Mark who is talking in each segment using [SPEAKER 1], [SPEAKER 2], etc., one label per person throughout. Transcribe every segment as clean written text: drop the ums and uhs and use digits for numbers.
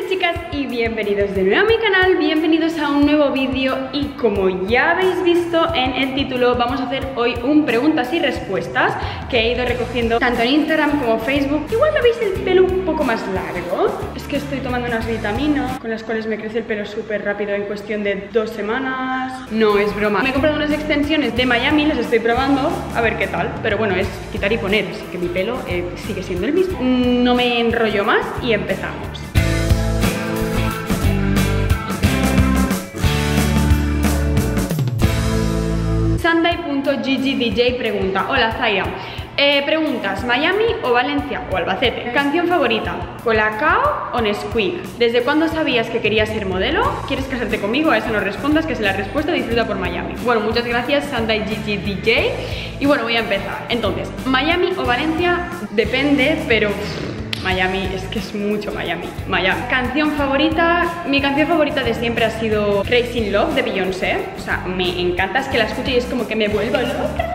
[SPEAKER 1] chicas y bienvenidos de nuevo a mi canal, bienvenidos a un nuevo vídeo. Y como ya habéis visto en el título, vamos a hacer hoy un preguntas y respuestas que he ido recogiendo tanto en Instagram como Facebook. Igual me veis el pelo un poco más largo, es que estoy tomando unas vitaminas con las cuales me crece el pelo súper rápido en cuestión de 2 semanas. No es broma, me he comprado unas extensiones de Miami, las estoy probando a ver qué tal. Pero bueno, es quitar y poner, así que mi pelo sigue siendo el mismo. No me enrollo más y empezamos. Sunday.ggdj pregunta: hola Zaira, preguntas, ¿Miami o Valencia o Albacete? Canción favorita, ¿Colacao o Nesquik? ¿Desde cuándo sabías que querías ser modelo? ¿Quieres casarte conmigo? A eso no respondas, que es la respuesta. Disfruta por Miami. Bueno, muchas gracias Sunday.ggdj. Y bueno, voy a empezar. Entonces, ¿Miami o Valencia? Depende, pero Miami, es que es mucho Miami. Canción favorita, mi canción favorita de siempre ha sido Crazy in Love de Beyoncé. O sea, me encanta, es que la escucho y es como que me vuelvo loca.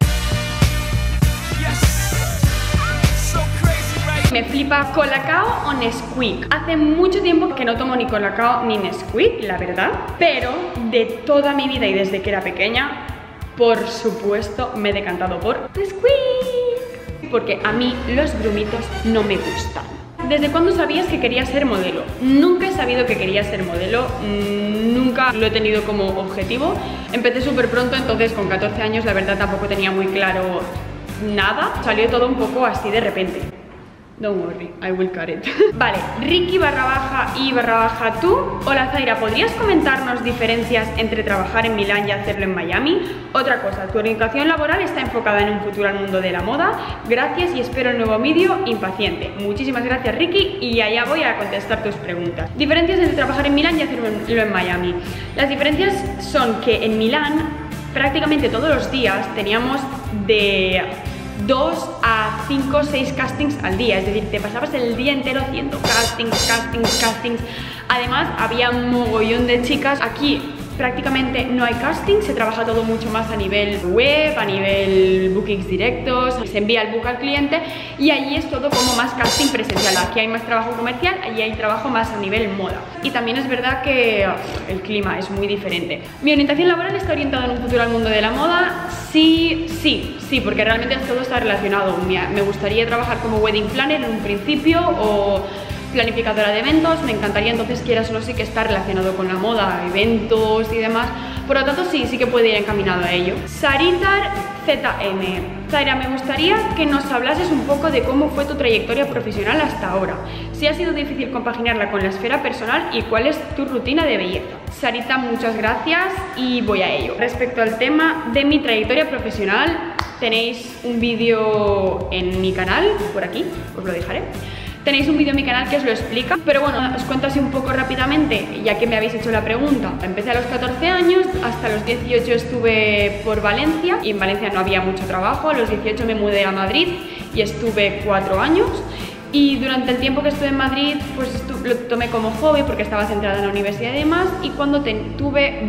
[SPEAKER 1] Me flipa Colacao o Nesquik. Hace mucho tiempo que no tomo ni Colacao ni Nesquik, la verdad. Pero de toda mi vida y desde que era pequeña, por supuesto, me he decantado por Nesquik. Porque a mí los grumitos no me gustan. ¿Desde cuándo sabías que querías ser modelo? Nunca he sabido que quería ser modelo, nunca lo he tenido como objetivo. Empecé súper pronto, entonces con 14 años la verdad tampoco tenía muy claro nada. Salió todo un poco así de repente. Don't worry, I will cut it. Vale, Ricky_I_tú. Hola Zaira, ¿podrías comentarnos diferencias entre trabajar en Milán y hacerlo en Miami? Otra cosa, tu orientación laboral está enfocada en un futuro al mundo de la moda. Gracias y espero el nuevo vídeo, impaciente. Muchísimas gracias Ricky, y allá voy a contestar tus preguntas. Diferencias entre trabajar en Milán y hacerlo en Miami. Las diferencias son que en Milán prácticamente todos los días teníamos de 2 a 5 o 6 castings al día, es decir, te pasabas el día entero haciendo castings. Además, había un mogollón de chicas. Aquí prácticamente no hay casting, se trabaja todo mucho más a nivel web, a nivel bookings directos, se envía el book al cliente y allí es todo como más casting presencial. Aquí hay más trabajo comercial, allí hay trabajo más a nivel moda. Y también es verdad que el clima es muy diferente. ¿Mi orientación laboral está orientada en un futuro al mundo de la moda? Sí, porque realmente todo está relacionado. Me gustaría trabajar como wedding planner en un principio o planificadora de eventos. Me encantaría, entonces, quieras o no, sí que está relacionado con la moda, eventos y demás. Por lo tanto, sí que puede ir encaminado a ello. Saritar ZM: Zaira, me gustaría que nos hablases un poco de cómo fue tu trayectoria profesional hasta ahora. Si ha sido difícil compaginarla con la esfera personal y cuál es tu rutina de belleza. Sarita, muchas gracias y voy a ello. Respecto al tema de mi trayectoria profesional, tenéis un vídeo en mi canal, por aquí, os lo dejaré. Tenéis un vídeo en mi canal que os lo explica, pero bueno, os cuento así un poco rápidamente, ya que me habéis hecho la pregunta. Empecé a los 14 años, hasta los 18 estuve por Valencia, y en Valencia no había mucho trabajo. A los 18 me mudé a Madrid y estuve 4 años. Y durante el tiempo que estuve en Madrid, pues lo tomé como hobby porque estaba centrada en la universidad y demás. Y cuando tuve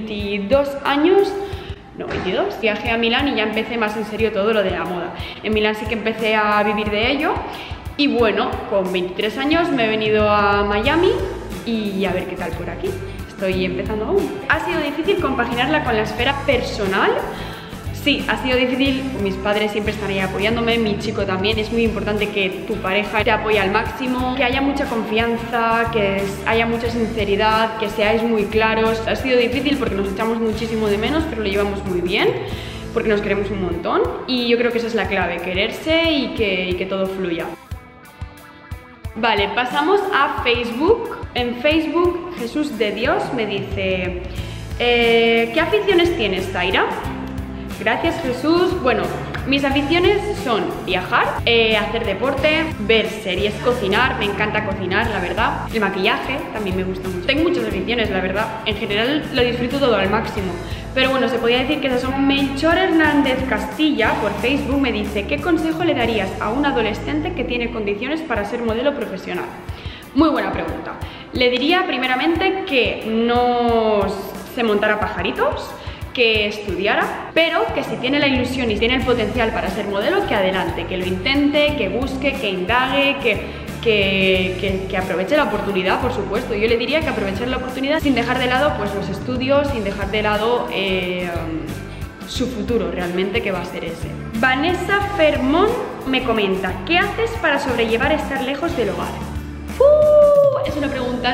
[SPEAKER 1] 22 años, no, 22, viajé a Milán y ya empecé más en serio todo lo de la moda. En Milán sí que empecé a vivir de ello. Y bueno, con 23 años me he venido a Miami y a ver qué tal por aquí. Estoy empezando aún. ¿Ha sido difícil compaginarla con la esfera personal? Sí, ha sido difícil. Mis padres siempre están ahí apoyándome, mi chico también. Es muy importante que tu pareja te apoye al máximo, que haya mucha confianza, que haya mucha sinceridad, que seáis muy claros. Ha sido difícil porque nos echamos muchísimo de menos, pero lo llevamos muy bien, porque nos queremos un montón. Y yo creo que esa es la clave, quererse y que todo fluya. Vale, pasamos a Facebook. En Facebook, Jesús de Dios me dice: ¿qué aficiones tienes, Zaira? Gracias, Jesús. Bueno, mis aficiones son viajar, hacer deporte, ver series, cocinar. Me encanta cocinar, la verdad. El maquillaje también me gusta mucho. Tengo muchas aficiones, la verdad. En general lo disfruto todo al máximo. Pero bueno, se podría decir que esas son. Melchor Hernández Castilla por Facebook me dice: ¿qué consejo le darías a un adolescente que tiene condiciones para ser modelo profesional? Muy buena pregunta. Le diría primeramente que no se montara pajaritos, que estudiara, pero que si tiene la ilusión y tiene el potencial para ser modelo, que adelante, que lo intente, que busque, que indague, que aproveche la oportunidad, por supuesto. Yo le diría que aproveche la oportunidad sin dejar de lado pues los estudios, sin dejar de lado su futuro realmente, que va a ser ese. Vanessa Fermón me comenta: ¿qué haces para sobrellevar estar lejos del hogar? Es una pregunta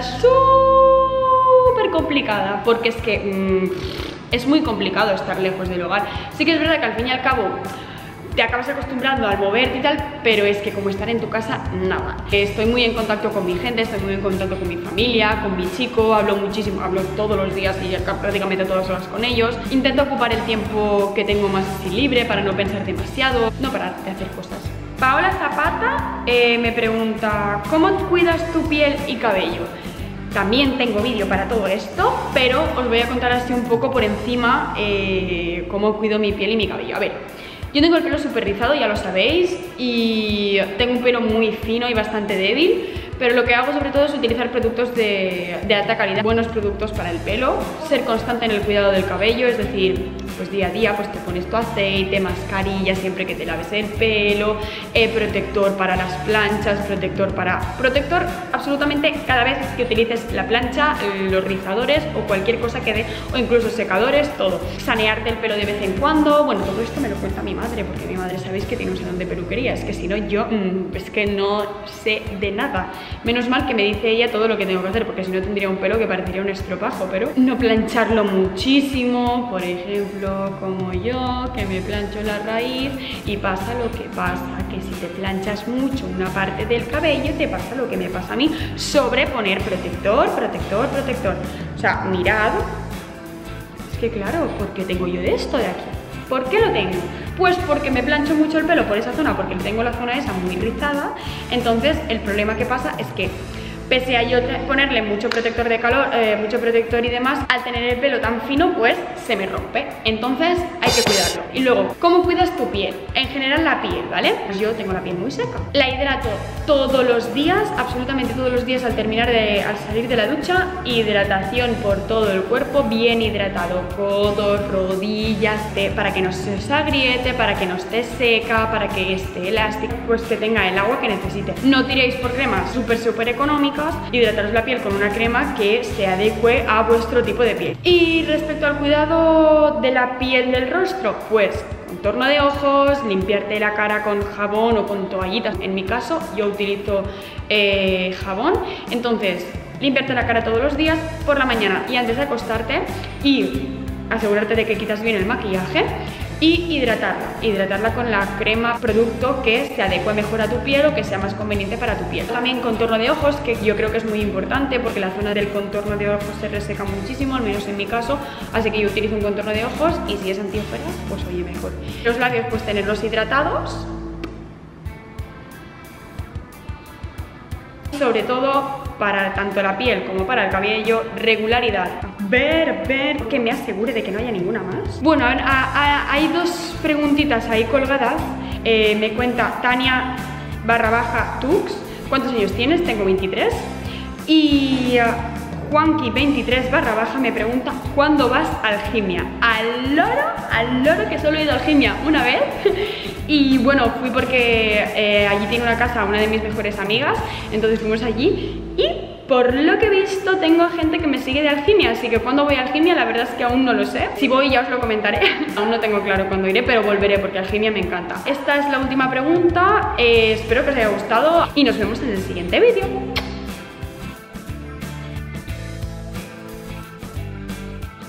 [SPEAKER 1] súper complicada, porque es que es muy complicado estar lejos del hogar. Sí que es verdad que al fin y al cabo te acabas acostumbrando al moverte y tal, pero es que como estar en tu casa, nada. Estoy muy en contacto con mi gente, estoy muy en contacto con mi familia, con mi chico, hablo muchísimo, hablo todos los días y prácticamente todas horas con ellos. Intento ocupar el tiempo que tengo más libre para no pensar demasiado, no parar de hacer cosas. Paola Zapata me pregunta: ¿cómo cuidas tu piel y cabello? También tengo vídeo para todo esto, pero os voy a contar así un poco por encima cómo cuido mi piel y mi cabello. A ver, yo tengo el pelo súper rizado, ya lo sabéis, y tengo un pelo muy fino y bastante débil, pero lo que hago sobre todo es utilizar productos de alta calidad, buenos productos para el pelo, ser constante en el cuidado del cabello, es decir, pues día a día pues te pones tu aceite, mascarilla siempre que te laves el pelo, protector para las planchas, protector absolutamente cada vez que utilices la plancha, los rizadores o cualquier cosa que dé, o incluso secadores, todo. Sanearte el pelo de vez en cuando. Bueno, todo esto me lo cuenta mi madre, porque mi madre sabéis que tiene un salón de peluquería, es que si no yo es que no sé de nada. Menos mal que me dice ella todo lo que tengo que hacer, porque si no tendría un pelo que parecería un estropajo. Pero no plancharlo muchísimo, por ejemplo, como yo, que me plancho la raíz y pasa lo que pasa, que si te planchas mucho una parte del cabello te pasa lo que me pasa a mí, sobreponer protector. O sea, mirad, es que claro, ¿por qué tengo yo de esto de aquí? ¿Por qué lo tengo? Pues porque me plancho mucho el pelo por esa zona, porque tengo la zona esa muy rizada. Entonces el problema que pasa es que pese a yo ponerle mucho protector de calor, mucho protector y demás, al tener el pelo tan fino pues se me rompe. Entonces hay que cuidarlo. Y luego, ¿cómo cuidas tu piel? En general la piel, ¿vale? Pues yo tengo la piel muy seca. La hidrato todos los días, absolutamente todos los días al salir de la ducha. Hidratación por todo el cuerpo, bien hidratado, codos, rodillas, para que no se os agriete, para que no esté seca, para que esté elástica, pues que tenga el agua que necesite. No tiréis por cremas súper económicas. Hidrataros la piel con una crema que se adecue a vuestro tipo de piel. Y respecto al cuidado de la piel del rostro, pues contorno de ojos, limpiarte la cara con jabón o con toallitas. En mi caso yo utilizo jabón. Entonces limpiarte la cara todos los días por la mañana y antes de acostarte, y asegurarte de que quitas bien el maquillaje. Y hidratarla con la crema, producto que se adecue mejor a tu piel o que sea más conveniente para tu piel. También contorno de ojos, que yo creo que es muy importante porque la zona del contorno de ojos se reseca muchísimo, al menos en mi caso, así que yo utilizo un contorno de ojos y si es antiojeras, pues oye, mejor. Los labios, pues tenerlos hidratados. Sobre todo para tanto la piel como para el cabello, regularidad. Ver, que me asegure de que no haya ninguna más. Bueno, hay dos preguntitas ahí colgadas. Me cuenta Tania _Tux, ¿cuántos años tienes? Tengo 23. Y Juanqui 23 _ me pregunta: ¿cuándo vas a algimia? Al loro que solo he ido a algimia una vez. Y bueno, fui porque allí tiene una casa una de mis mejores amigas, entonces fuimos allí y por lo que he visto tengo gente que me sigue de algimia, así que cuando voy a algimia la verdad es que aún no lo sé. Si voy ya os lo comentaré. Aún no tengo claro cuándo iré, pero volveré porque algimia me encanta. Esta es la última pregunta, espero que os haya gustado y nos vemos en el siguiente vídeo.